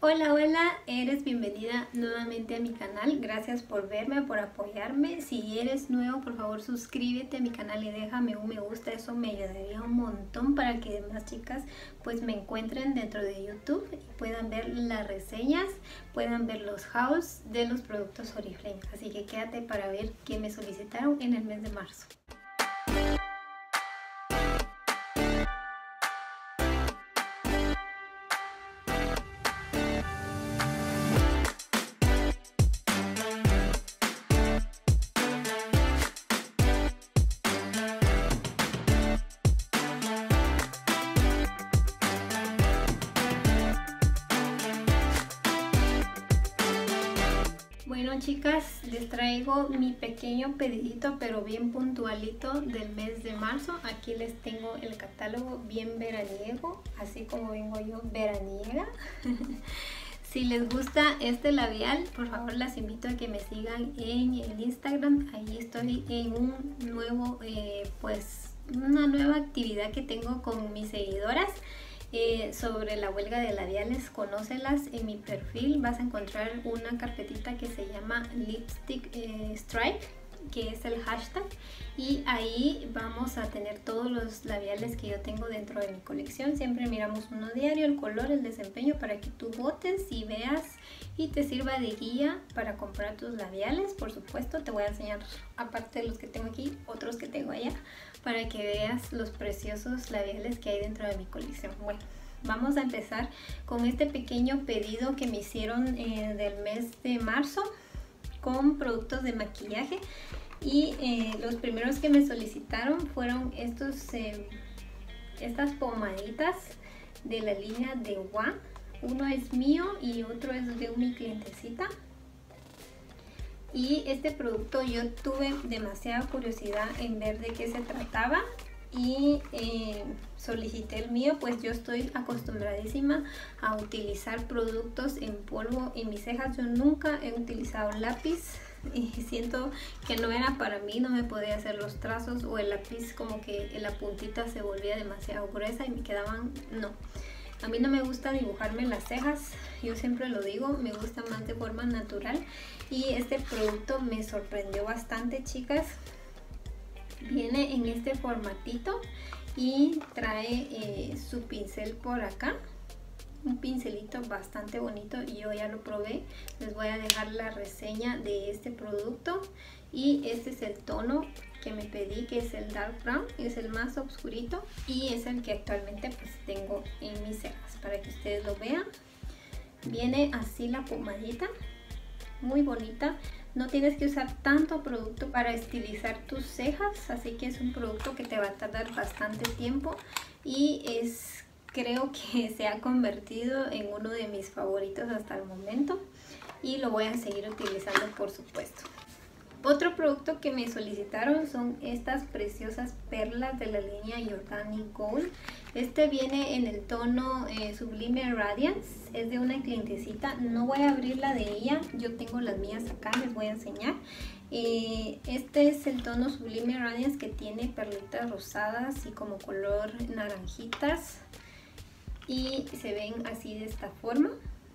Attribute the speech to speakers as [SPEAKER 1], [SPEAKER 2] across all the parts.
[SPEAKER 1] Hola, hola, eres bienvenida nuevamente a mi canal. Gracias por verme, por apoyarme. Si eres nuevo, por favor suscríbete a mi canal y déjame un me gusta. Eso me ayudaría un montón para que demás chicas pues me encuentren dentro de YouTube y puedan ver las reseñas, puedan ver los hauls de los productos Oriflame. Así que quédate para ver qué me solicitaron en el mes de marzo. Bueno chicas, les traigo mi pequeño pedidito pero bien puntualito del mes de marzo. Aquí les tengo el catálogo bien veraniego, así como vengo yo veraniega. Si les gusta este labial, por favor las invito a que me sigan en el Instagram. Ahí estoy en un nuevo, una nueva actividad que tengo con mis seguidoras. Sobre la huelga de labiales, conócelas en mi perfil. Vas a encontrar una carpetita que se llama Lipstick Strike, que es el hashtag, y ahí vamos a tener todos los labiales que yo tengo dentro de mi colección. Siempre miramos uno diario, el color, el desempeño, para que tú votes y veas y te sirva de guía para comprar tus labiales. Por supuesto te voy a enseñar, aparte de los que tengo aquí, otros que tengo allá, para que veas los preciosos labiales que hay dentro de mi colección. Bueno, vamos a empezar con este pequeño pedido que me hicieron del mes de marzo con productos de maquillaje. Y los primeros que me solicitaron fueron estas pomaditas de la línea de WA. Uno es mío y otro es de mi clientecita. Y este producto yo tuve demasiada curiosidad en ver de qué se trataba y solicité el mío, pues yo estoy acostumbradísima a utilizar productos en polvo en mis cejas. Yo nunca he utilizado lápiz y siento que no era para mí, no me podía hacer los trazos, o el lápiz como que la puntita se volvía demasiado gruesa y me quedaban, no. A mí no me gusta dibujarme las cejas, yo siempre lo digo, me gusta más de forma natural. Y este producto me sorprendió bastante, chicas. Viene en este formatito y trae su pincel por acá. Un pincelito bastante bonito, y yo ya lo probé. Les voy a dejar la reseña de este producto. Y este es el tono que me pedí, que es el dark brown, es el más oscurito y es el que actualmente pues tengo en mis cejas, para que ustedes lo vean. Viene así la pomadita, muy bonita. No tienes que usar tanto producto para estilizar tus cejas, así que es un producto que te va a tardar bastante tiempo y creo que se ha convertido en uno de mis favoritos hasta el momento, y lo voy a seguir utilizando, por supuesto. Otro producto que me solicitaron son estas preciosas perlas de la línea Jordani Gold. Este viene en el tono Sublime Radiance, es de una clientecita. No voy a abrir la de ella, yo tengo las mías acá, les voy a enseñar. Este es el tono Sublime Radiance, que tiene perlitas rosadas y como color naranjitas, y se ven así de esta forma.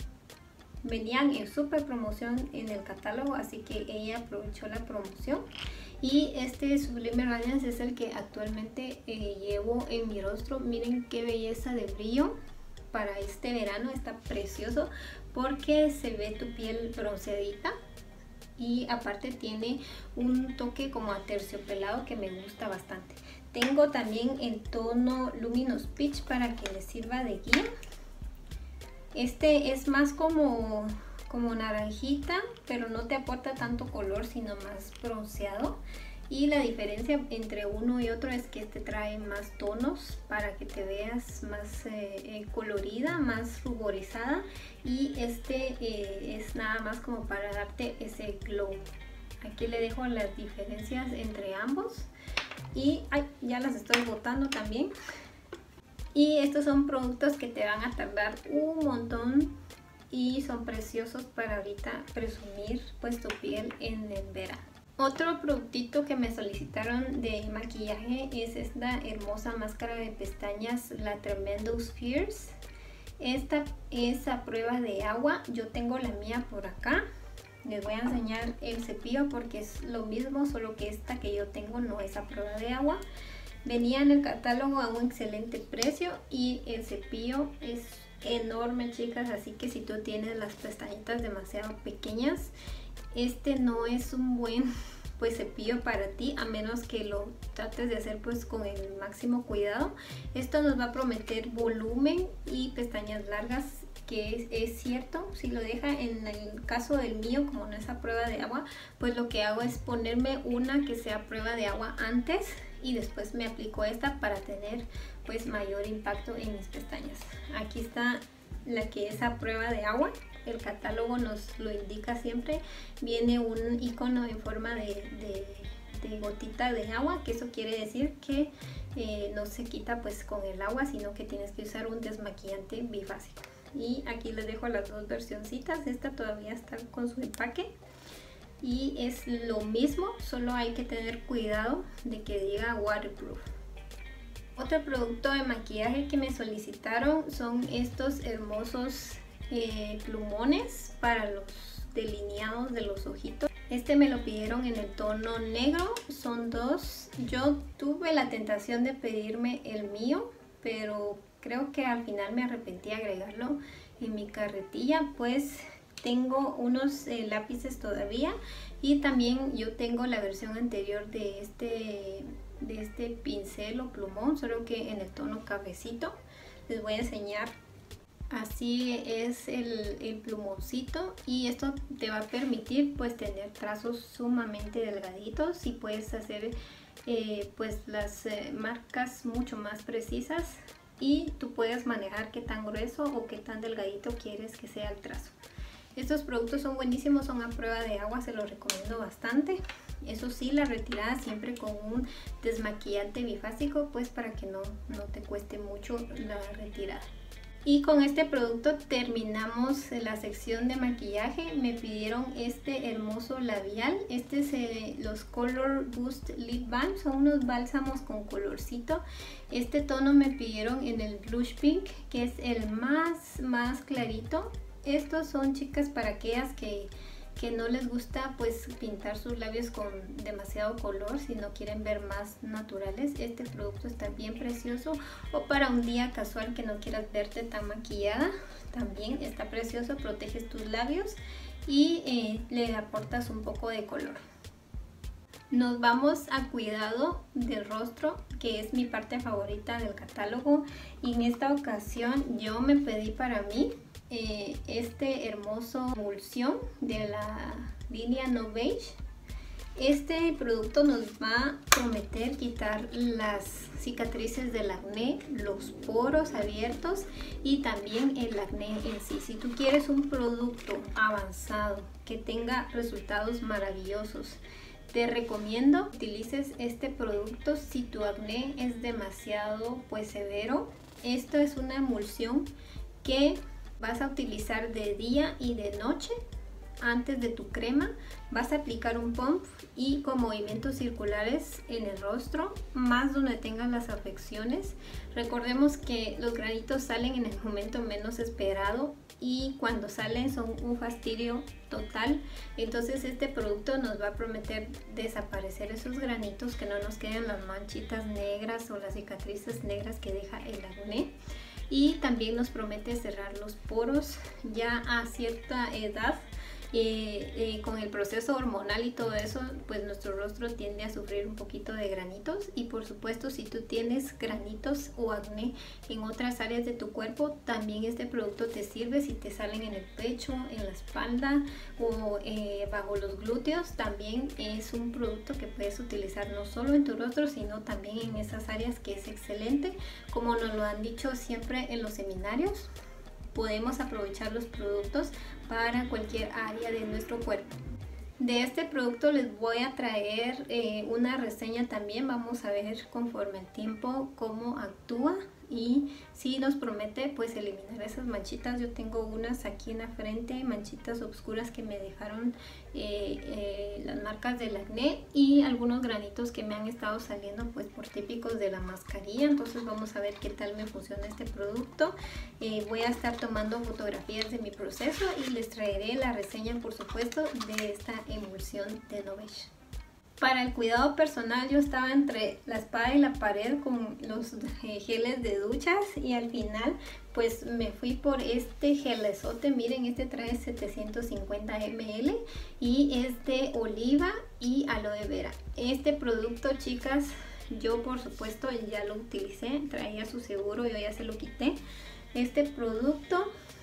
[SPEAKER 1] Venían en super promoción en el catálogo, así que ella aprovechó la promoción. Y este Sublime Radiance es el que actualmente llevo en mi rostro. Miren qué belleza de brillo para este verano, está precioso porque se ve tu piel bronceadita. Y aparte tiene un toque como aterciopelado que me gusta bastante. Tengo también el tono Luminous Peach para que les sirva de guía. Este es más como naranjita, pero no te aporta tanto color, sino más bronceado. Y la diferencia entre uno y otro es que este trae más tonos para que te veas más colorida, más ruborizada. Y este es nada más como para darte ese glow. Aquí le dejo las diferencias entre ambos. Y ya las estoy botando también. Y estos son productos que te van a tardar un montón y son preciosos para ahorita presumir pues tu piel en el verano. Otro productito que me solicitaron de maquillaje es esta hermosa máscara de pestañas, la Tremendous Fierce. Esta es a prueba de agua. Yo tengo la mía por acá. Les voy a enseñar el cepillo porque es lo mismo, solo que esta que yo tengo no es a prueba de agua. Venía en el catálogo a un excelente precio y el cepillo es enorme, chicas, así que si tú tienes las pestañitas demasiado pequeñas, este no es un buen cepillo para ti, a menos que lo trates de hacer pues con el máximo cuidado. Esto nos va a prometer volumen y pestañas largas, que es cierto. Si lo deja, en el caso del mío, como no es a prueba de agua, pues lo que hago es ponerme una que sea a prueba de agua antes y después me aplico esta para tener pues mayor impacto en mis pestañas. Aquí está la que es a prueba de agua. El catálogo nos lo indica siempre. Viene un icono en forma de gotita de agua, que eso quiere decir que no se quita pues con el agua, sino que tienes que usar un desmaquillante bifásico. Y aquí les dejo las dos versioncitas. Esta todavía está con su empaque y es lo mismo, solo hay que tener cuidado de que diga waterproof. Otro producto de maquillaje que me solicitaron son estos hermosos plumones para los delineados de los ojitos. Este me lo pidieron en el tono negro, son dos. Yo tuve la tentación de pedirme el mío, pero creo que al final me arrepentí de agregarlo en mi carretilla, pues tengo unos lápices todavía, y también yo tengo la versión anterior de este pincel o plumón, solo que en el tono cafecito. Les voy a enseñar. Así es el plumoncito, y esto te va a permitir pues tener trazos sumamente delgaditos y puedes hacer pues las marcas mucho más precisas, y tú puedes manejar qué tan grueso o qué tan delgadito quieres que sea el trazo. Estos productos son buenísimos, son a prueba de agua, se los recomiendo bastante. Eso sí, la retirada siempre con un desmaquillante bifásico, pues para que no te cueste mucho la retirada. Y con este producto terminamos la sección de maquillaje. Me pidieron este hermoso labial. Este es los Color Boost Lip Balm. Son unos bálsamos con colorcito. Este tono me pidieron en el Blush Pink, que es el más clarito. Estos son, chicas, para aquellas que no les gusta pues pintar sus labios con demasiado color, si no quieren ver más naturales. Este producto está bien precioso, o para un día casual que no quieras verte tan maquillada, también está precioso. Proteges tus labios y le aportas un poco de color. Nos vamos a cuidado del rostro, que es mi parte favorita del catálogo, y en esta ocasión yo me pedí para mí este hermoso emulsión de la línea No Beige. Este producto nos va a prometer quitar las cicatrices del acné, los poros abiertos y también el acné en sí. Si tú quieres un producto avanzado que tenga resultados maravillosos, te recomiendo utilices este producto si tu acné es demasiado pues severo. Esto es una emulsión que vas a utilizar de día y de noche. Antes de tu crema vas a aplicar un pump y con movimientos circulares en el rostro, más donde tengas las afecciones. Recordemos que los granitos salen en el momento menos esperado, y cuando salen son un fastidio total. Entonces este producto nos va a prometer desaparecer esos granitos, que no nos queden las manchitas negras o las cicatrices negras que deja el acné. Y también nos promete cerrar los poros ya a cierta edad. Con el proceso hormonal y todo eso, pues nuestro rostro tiende a sufrir un poquito de granitos, y por supuesto si tú tienes granitos o acné en otras áreas de tu cuerpo, también este producto te sirve. Si te salen en el pecho, en la espalda o bajo los glúteos, también es un producto que puedes utilizar no solo en tu rostro, sino también en esas áreas, que es excelente. Como nos lo han dicho siempre en los seminarios, podemos aprovechar los productos para cualquier área de nuestro cuerpo. De este producto les voy a traer una reseña también. Vamos a ver conforme el tiempo cómo actúa. y sí nos promete pues eliminar esas manchitas. Yo tengo unas aquí en la frente, manchitas oscuras que me dejaron las marcas del acné, y algunos granitos que me han estado saliendo pues por típicos de la mascarilla. Entonces vamos a ver qué tal me funciona este producto. Voy a estar tomando fotografías de mi proceso y les traeré la reseña, por supuesto, de esta emulsión de Novage. Para el cuidado personal yo estaba entre la espada y la pared con los geles de duchas, y al final pues me fui por este gelesote. Miren, este trae 750 ml y es de oliva y aloe vera. Este producto, chicas, yo por supuesto ya lo utilicé, traía su seguro, yo ya se lo quité. Este producto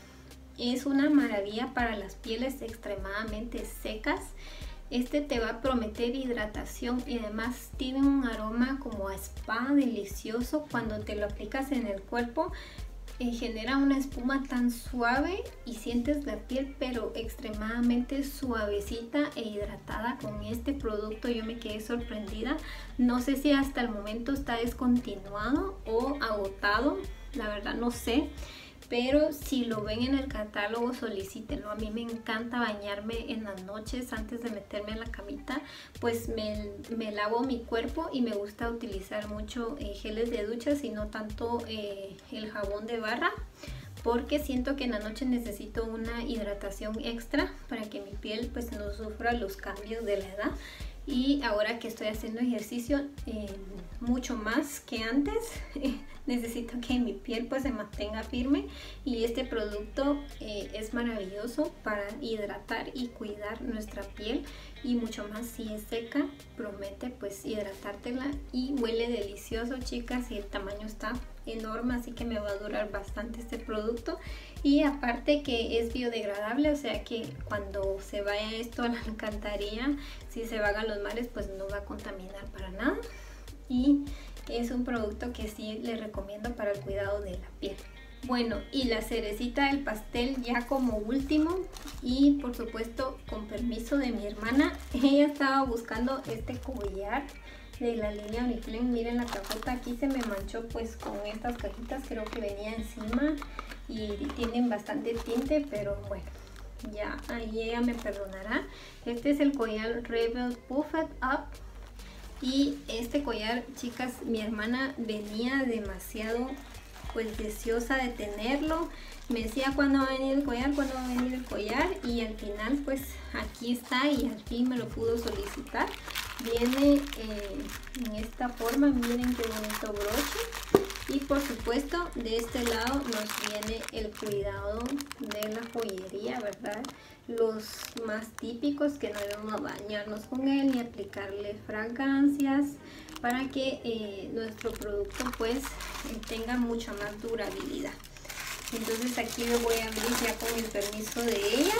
[SPEAKER 1] es una maravilla para las pieles extremadamente secas. Este te va a prometer hidratación y además tiene un aroma como a spa delicioso. Cuando te lo aplicas en el cuerpo genera una espuma tan suave y sientes la piel pero extremadamente suavecita e hidratada con este producto. Yo me quedé sorprendida. No sé si hasta el momento está descontinuado o agotado, la verdad no sé. Pero si lo ven en el catálogo, solicítenlo. A mí me encanta bañarme en las noches antes de meterme en la camita. Pues me lavo mi cuerpo y me gusta utilizar mucho geles de duchas y no tanto el jabón de barra, porque siento que en la noche necesito una hidratación extra para que mi piel pues no sufra los cambios de la edad. Y ahora que estoy haciendo ejercicio mucho más que antes, necesito que mi piel pues se mantenga firme, y este producto es maravilloso para hidratar y cuidar nuestra piel, y mucho más si es seca. Promete pues hidratártela y huele delicioso, chicas, y el tamaño está enorme, así que me va a durar bastante este producto. Y aparte que es biodegradable, o sea que cuando se vaya esto a la alcantarilla, si se van a los mares, pues no va a contaminar para nada. Y es un producto que sí les recomiendo para el cuidado de la piel. Bueno, y la cerecita del pastel ya como último, y por supuesto con permiso de mi hermana, ella estaba buscando este collar de la línea Oriflame. Miren la cajota, aquí se me manchó pues con estas cajitas, creo que venía encima y tienen bastante tinte, pero bueno, ya ahí ella me perdonará. Este es el collar Rebel Puffed Up, y este collar, chicas, mi hermana venía demasiado pues deseosa de tenerlo. Me decía cuándo va a venir el collar, cuándo va a venir el collar, y al final pues aquí está, y al fin me lo pudo solicitar. Viene en esta forma, miren qué bonito broche. Y por supuesto de este lado nos viene el cuidado de la joyería, ¿verdad? Los más típicos, que no debemos bañarnos con él ni aplicarle fragancias, para que nuestro producto pues tenga mucha más durabilidad. Entonces aquí lo voy a abrir ya con el permiso de ella.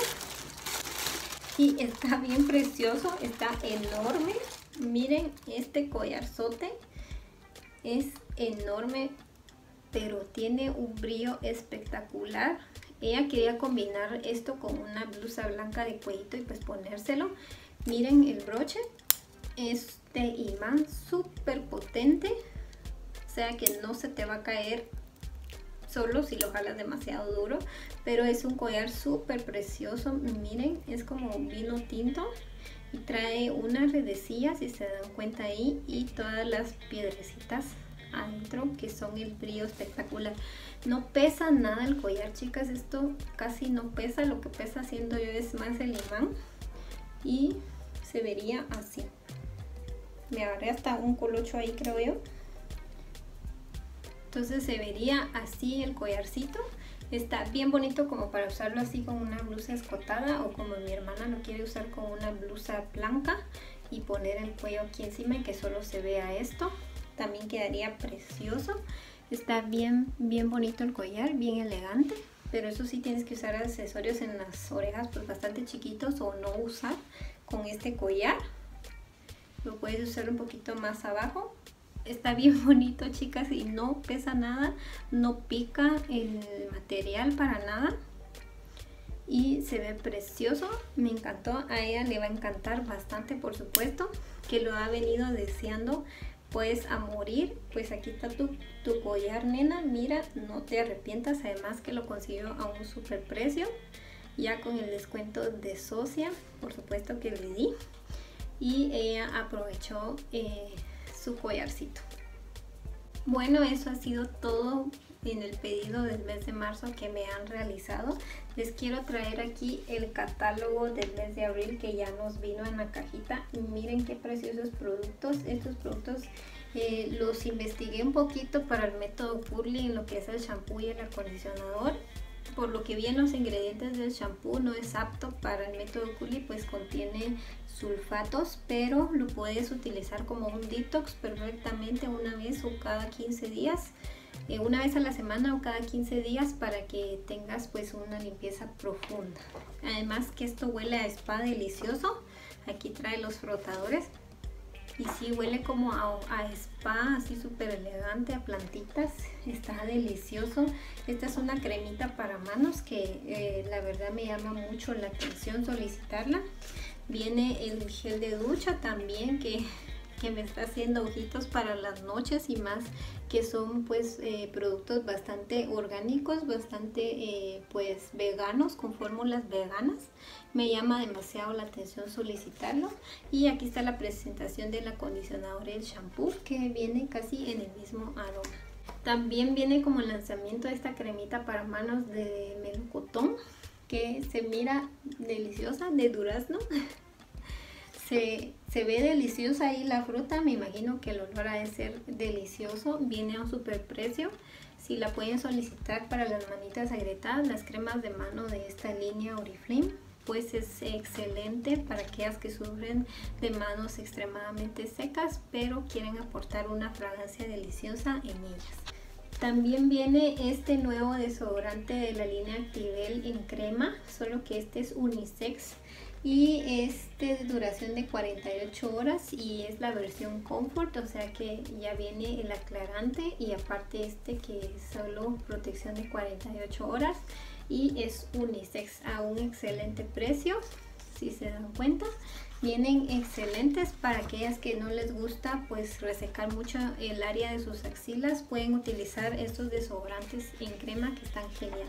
[SPEAKER 1] Y está bien precioso, está enorme. Miren, este collarzote es enorme, pero tiene un brillo espectacular. Ella quería combinar esto con una blusa blanca de cuellito y pues ponérselo. Miren el broche, este imán súper potente, o sea que no se te va a caer solo si lo jalas demasiado duro, pero es un collar súper precioso. Miren, es como vino tinto y trae una redecilla, si se dan cuenta ahí, y todas las piedrecitas adentro que son el brillo espectacular. No pesa nada el collar, chicas, esto casi no pesa. Lo que pesa, siento yo, es más el imán, y se vería así. Me agarré hasta un colocho ahí, creo yo. Entonces se vería así el collarcito. Está bien bonito como para usarlo así con una blusa escotada, o como mi hermana lo quiere usar con una blusa blanca y poner el cuello aquí encima y que solo se vea esto. También quedaría precioso. Está bien bonito el collar, bien elegante. Pero eso sí, tienes que usar accesorios en las orejas pues bastante chiquitos, o no usar con este collar. Lo puedes usar un poquito más abajo. Está bien bonito, chicas, y no pesa nada, no pica el material para nada, y se ve precioso. Me encantó, a ella le va a encantar bastante, por supuesto, que lo ha venido deseando puedes a morir. Pues aquí está tu collar, nena, mira, no te arrepientas. Además que lo consiguió a un super precio, ya con el descuento de socia, por supuesto que le di, y ella aprovechó su collarcito. Bueno, eso ha sido todo en el pedido del mes de marzo que me han realizado. Les quiero traer aquí el catálogo del mes de abril que ya nos vino en la cajita. Miren qué preciosos productos. Estos productos los investigué un poquito para el método Curly en lo que es el shampoo y el acondicionador. Por lo que vi en los ingredientes del shampoo, no es apto para el método Curly, pues contiene sulfatos, pero lo puedes utilizar como un detox perfectamente una vez o cada 15 días, una vez a la semana o cada 15 días, para que tengas pues una limpieza profunda. Además que esto huele a spa delicioso. Aquí trae los frotadores y sí huele como a spa, así súper elegante, a plantitas. Está delicioso. Esta es una cremita para manos que la verdad me llama mucho la atención solicitarla. Viene el gel de ducha también que me está haciendo ojitos para las noches, y más que son pues productos bastante orgánicos, bastante pues veganos, con fórmulas veganas. Me llama demasiado la atención solicitarlo. Y aquí está la presentación del acondicionador y el shampoo, que viene casi en el mismo aroma. También viene como lanzamiento esta cremita para manos de melocotón, que se mira deliciosa, de durazno. Se ve deliciosa ahí la fruta, me imagino que el olor ha de ser delicioso. Viene a un super precio. Si la pueden solicitar para las manitas agrietadas, las cremas de mano de esta línea Oriflame, pues es excelente para aquellas que sufren de manos extremadamente secas, pero quieren aportar una fragancia deliciosa en ellas. También viene este nuevo desodorante de la línea Activel en crema, solo que este es unisex y es de duración de 48 horas y es la versión Comfort, o sea que ya viene el aclarante y aparte este que es solo protección de 48 horas y es unisex a un excelente precio. Si se dan cuenta, vienen excelentes para aquellas que no les gusta pues resecar mucho el área de sus axilas. Pueden utilizar estos desodorantes en crema que están geniales.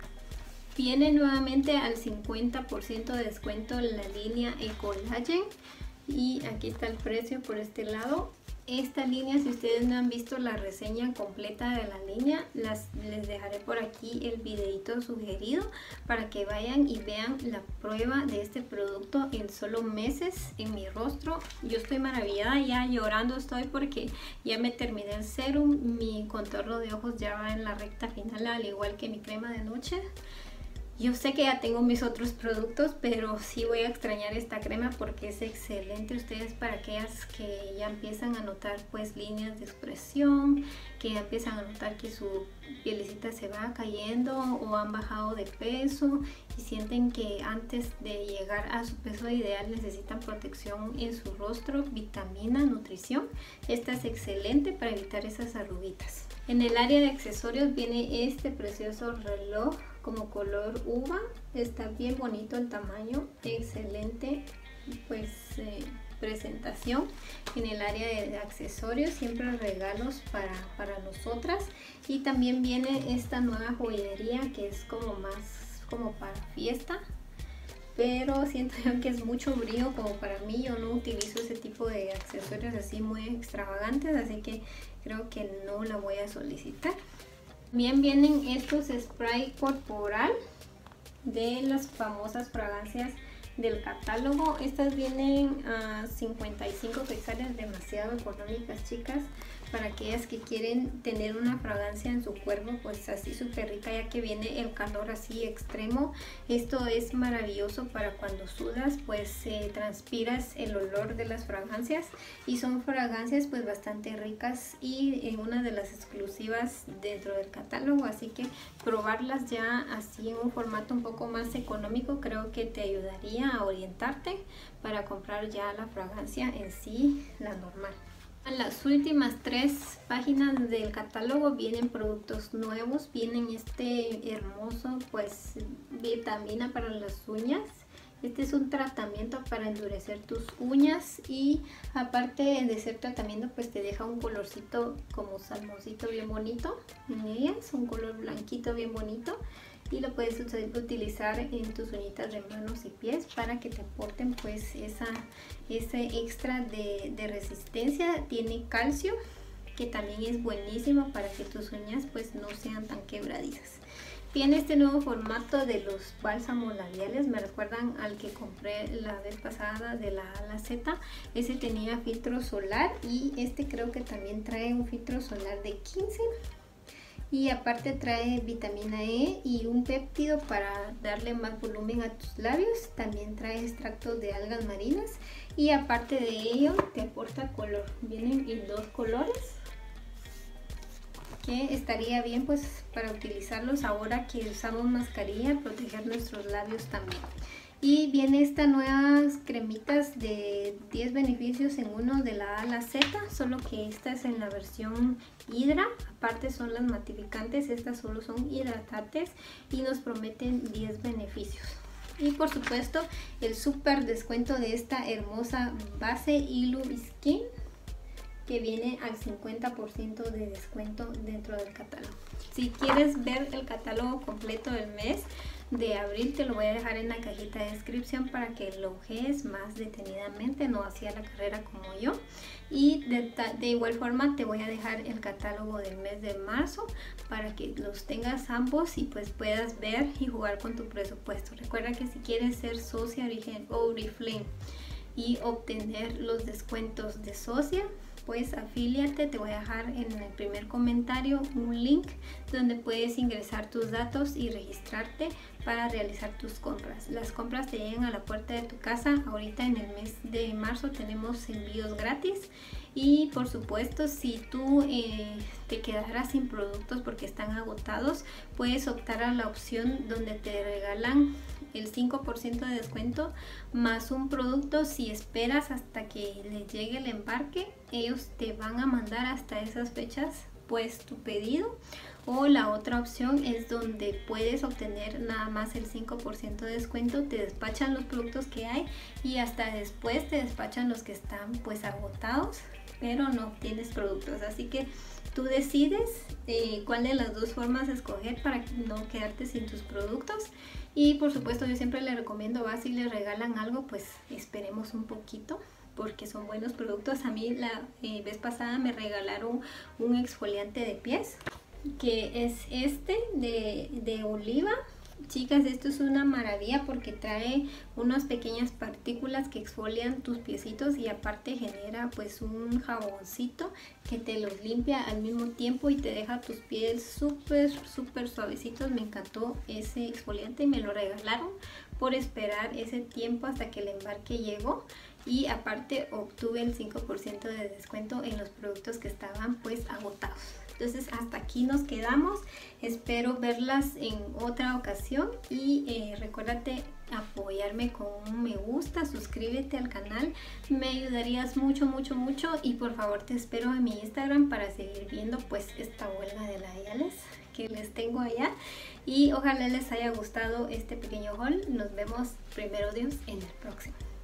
[SPEAKER 1] Viene nuevamente al 50% de descuento la línea Ecolagen y aquí está el precio por este lado. Esta línea, si ustedes no han visto la reseña completa de la línea, les dejaré por aquí el videito sugerido para que vayan y vean la prueba de este producto en solo meses en mi rostro. Yo estoy maravillada, ya llorando estoy porque ya me terminé el serum, mi contorno de ojos ya va en la recta final, al igual que mi crema de noche. Yo sé que ya tengo mis otros productos, pero sí voy a extrañar esta crema porque es excelente. Ustedes, para aquellas que ya empiezan a notar pues líneas de expresión, que ya empiezan a notar que su pielecita se va cayendo o han bajado de peso y sienten que antes de llegar a su peso ideal necesitan protección en su rostro, vitamina, nutrición. Esta es excelente para evitar esas arruguitas. En el área de accesorios viene este precioso reloj como color uva, está bien bonito el tamaño, excelente pues presentación. En el área de accesorios siempre regalos para nosotras, y también viene esta nueva joyería que es como más como para fiesta, pero siento yo que es mucho brillo como para mí. Yo no utilizo ese tipo de accesorios así muy extravagantes, así que creo que no la voy a solicitar. También vienen estos spray corporal de las famosas fragancias del catálogo. Estas vienen a 55 quetzales, demasiado económicas, chicas, para aquellas que quieren tener una fragancia en su cuerpo pues así súper rica, ya que viene el calor así extremo. Esto es maravilloso para cuando sudas, pues transpiras el olor de las fragancias, y son fragancias pues bastante ricas y en una de las exclusivas dentro del catálogo, así que probarlas ya así en un formato un poco más económico creo que te ayudaría a orientarte para comprar ya la fragancia en sí, la normal. En las últimas 3 páginas del catálogo vienen productos nuevos. Vienen este hermoso pues vitamina para las uñas Este es un tratamiento para endurecer tus uñas y aparte de ser tratamiento pues te deja un colorcito como salmoncito bien bonito en ellas, un color blanquito bien bonito, y lo puedes utilizar en tus uñitas de manos y pies para que te aporten pues ese extra de resistencia. Tiene calcio, que también es buenísimo para que tus uñas pues no sean tan quebradizas. Tiene este nuevo formato de los bálsamos labiales, me recuerdan al que compré la vez pasada de la A a la Z. Ese tenía filtro solar y este creo que también trae un filtro solar de 15. Y aparte trae vitamina E y un péptido para darle más volumen a tus labios. También trae extractos de algas marinas y aparte de ello te aporta color. Vienen en 2 colores, que estaría bien pues para utilizarlos ahora que usamos mascarilla, proteger nuestros labios también. Y viene esta nuevas cremitas de 10 beneficios en uno de la A a la Z, solo que esta es en la versión hidra. Aparte son las matificantes, estas solo son hidratantes y nos prometen 10 beneficios. Y por supuesto el súper descuento de esta hermosa base Ilu Skin, que viene al 50% de descuento dentro del catálogo. Si quieres ver el catálogo completo del mes de abril, te lo voy a dejar en la cajita de descripción para que lo ojees más detenidamente, no hacia la carrera como yo. Y de igual forma te voy a dejar el catálogo del mes de marzo para que los tengas ambos y pues puedas ver y jugar con tu presupuesto. Recuerda que si quieres ser socia Oriflame y obtener los descuentos de socia, pues afíliate. Te voy a dejar en el primer comentario un link donde puedes ingresar tus datos y registrarte para realizar tus compras. Las compras te llegan a la puerta de tu casa. Ahorita en el mes de marzo tenemos envíos gratis. Y por supuesto, si tú te quedaras sin productos porque están agotados, puedes optar a la opción donde te regalan el 5% de descuento más un producto. Si esperas hasta que les llegue el embarque, ellos te van a mandar hasta esas fechas pues tu pedido. O la otra opción es donde puedes obtener nada más el 5% de descuento, te despachan los productos que hay y hasta después te despachan los que están pues agotados, pero no obtienes productos. Así que tú decides cuál de las dos formas escoger para no quedarte sin tus productos. Y por supuesto yo siempre le recomiendo, si le regalan algo, pues esperemos un poquito porque son buenos productos. A mí la vez pasada me regalaron un exfoliante de pies, que es este de oliva. Chicas, esto es una maravilla porque trae unas pequeñas partículas que exfolian tus piecitos y aparte genera pues un jaboncito que te los limpia al mismo tiempo y te deja tus pies súper suavecitos. Me encantó ese exfoliante y me lo regalaron por esperar ese tiempo hasta que el embarque llegó. Y aparte obtuve el 5% de descuento en los productos que estaban pues agotados. Entonces hasta aquí nos quedamos. Espero verlas en otra ocasión y recuérdate apoyarme con un me gusta, suscríbete al canal, me ayudarías mucho y por favor te espero en mi Instagram para seguir viendo pues esta huelga de labiales que les tengo allá. Y ojalá les haya gustado este pequeño haul. Nos vemos primero Dios en el próximo.